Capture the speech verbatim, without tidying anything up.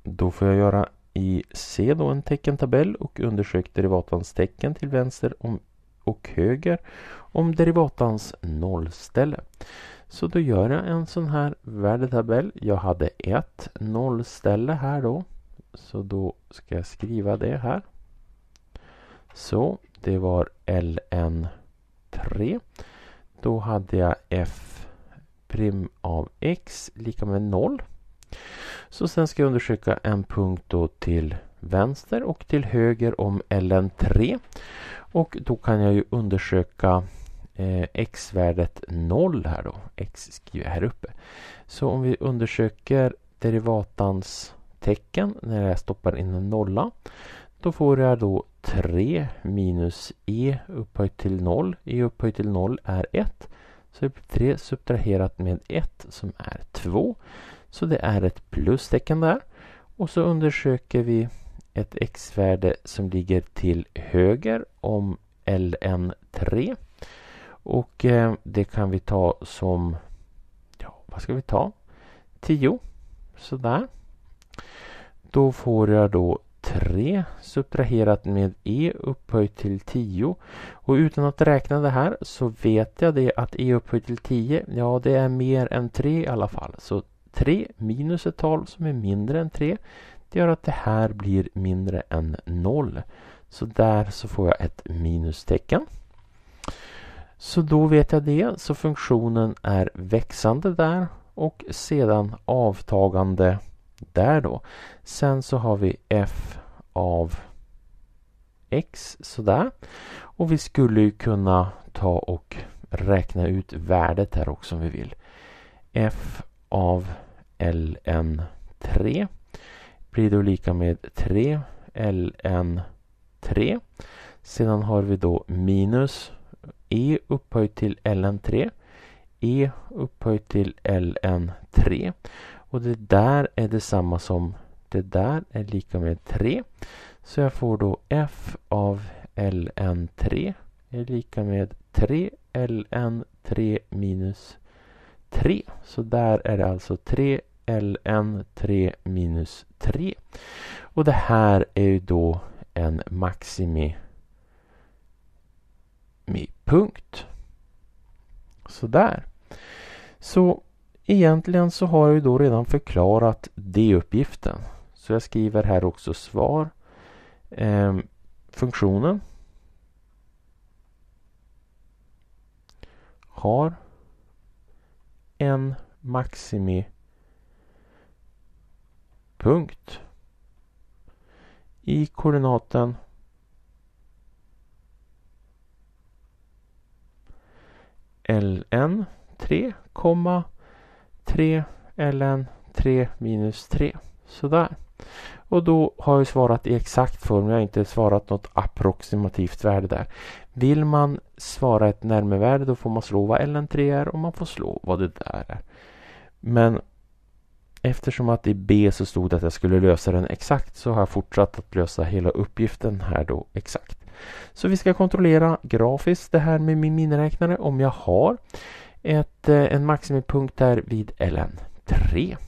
Då får jag göra i C då en teckentabell och undersök derivatans tecken till vänster om, och höger om derivatans nollställe. Så då gör jag en sån här värdetabell. Jag hade ett nollställe här då. Så då ska jag skriva det här. Så det var L N tre. Då hade jag f prim av x lika med noll. Så sen ska jag undersöka en punkt då till vänster och till höger om L N tre. Och då kan jag ju undersöka eh, x-värdet noll här då. X skriver jag här uppe. Så om vi undersöker derivatans tecken när jag stoppar in en nolla. Då får jag då tre minus e upphöjt till noll. E upphöjt till noll är ett. Så det blir tre subtraherat med ett som är två. Så det är ett plustecken där. Och så undersöker vi ett x-värde som ligger till höger om L N tre. Och eh, det kan vi ta som, ja vad ska vi ta? tio. Sådär. Då får jag då tre subtraherat med e upphöjt till tio. Och utan att räkna det här så vet jag det att e upphöjt till tio, ja det är mer än tre i alla fall. Så tre minus ett tal som är mindre än tre, det gör att det här blir mindre än noll. Så där så får jag ett minustecken. Så då vet jag det, så funktionen är växande där och sedan avtagande där då. Sen så har vi f av x sådär. Och vi skulle ju kunna ta och räkna ut värdet här också om vi vill. F av L N tre blir då lika med tre L N tre. Sedan har vi då minus e upphöjt till L N tre. E upphöjt till L N tre. Och det där är detsamma som det där är lika med tre. Så jag får då f av L N tre är lika med tre L N tre minus tre. Så där är det alltså tre L N tre minus tre. Och det här är ju då en maximi punkt. Så där. Så egentligen så har jag ju då redan förklarat D-uppgiften. Så jag skriver här också svar. Eh, funktionen har en maximi punkt i koordinaten L N tre, tre L N tre minus tre. Sådär. Och då har jag svarat i exakt form. Jag har inte svarat något approximativt värde där. Vill man svara ett närmevärde då får man slå vad L N tre är och man får slå vad det där är. Men eftersom att i B så stod det att jag skulle lösa den exakt så har jag fortsatt att lösa hela uppgiften här då exakt. Så vi ska kontrollera grafiskt det här med min miniräknare om jag har ett, en maximipunkt där vid L N tre.